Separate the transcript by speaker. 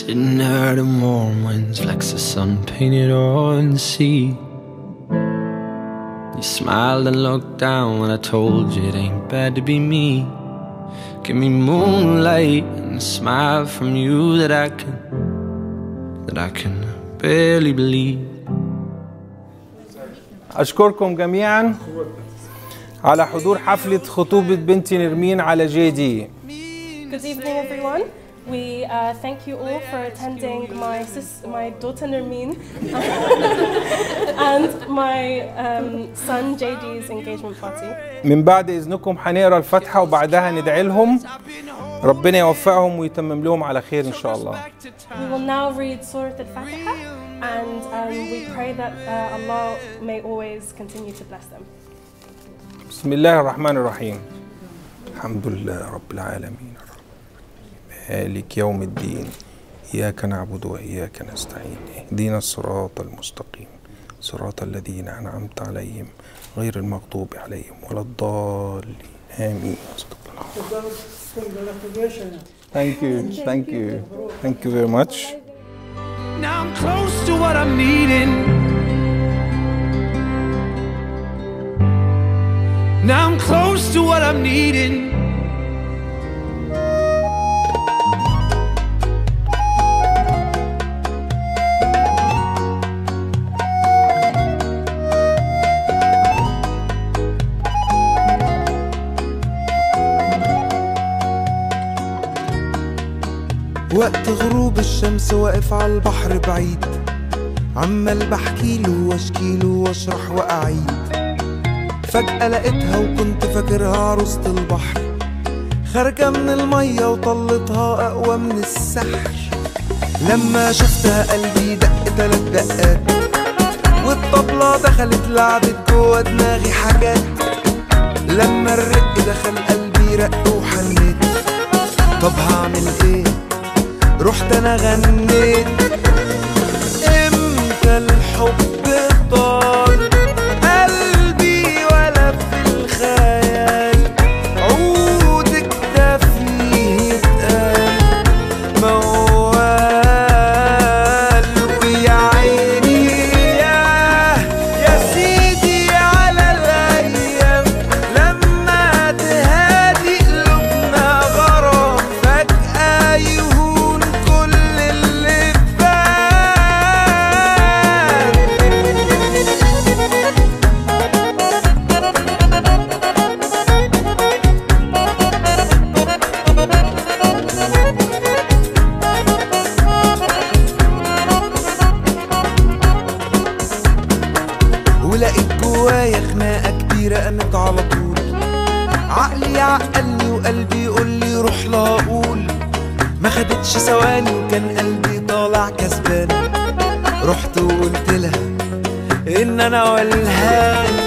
Speaker 1: Sitting there the warm winds flex the sun painted on the sea. You smiled and looked down when I told you it ain't bad to be me. Give me moonlight and a smile from you that I can barely believe.
Speaker 2: أشكركم جميعا على حضور حفلة خطوبة بنتي نرمين على جي دي.
Speaker 3: Good evening everyone. We thank you all for attending my daughter Nermeen and my son JD's engagement party.
Speaker 2: من بعد إذنكم هنقرا الفاتحة وبعدها ندعي لهم ربنا يوفقهم ويتمم لهم على خير إن شاء الله.
Speaker 3: We will now read Surah Al-Fatiha and we pray that Allah may always continue to bless them.
Speaker 2: بسم الله الرحمن الرحيم. الحمد لله رب العالمين مالك يوم الدين إياك نعبد وإياك نستعين اهدنا الصراط المستقيم صراط الذين أنعمت عليهم غير المغضوب عليهم ولا الضالين آمين. Thank you very much.
Speaker 1: Now I'm close to what I'm needing. Now I'm close to what I'm needing.
Speaker 4: وقت غروب الشمس واقف على البحر بعيد عمال بحكيله واشكيله واشرح واعيد فجأة لقيتها وكنت فاكرها عروسة البحر خارجة من المية وطلتها أقوى من السحر لما شفتها قلبي دق 3 دقات والطبلة دخلت لعبت جوا دماغي حاجات لما الرق دخل قلبي رق وحنيت طب هعمل ايه رحت انا غنيت امتى الحب طال قلبي ولا في الخيال عودك ده فيه اتقال موال ويا عيني يا سيدي على الايام لما تهادي قلوبنا غرام فجأة يهون كل اللي ولقيت جوايا خناقة كبيرة قامت على طول عقلي يعقلني وقلبي يقولي روح لا اقول ما خدتش ثواني وكان قلبي طالع كسبان رحت وقلت لها ان انا ولهان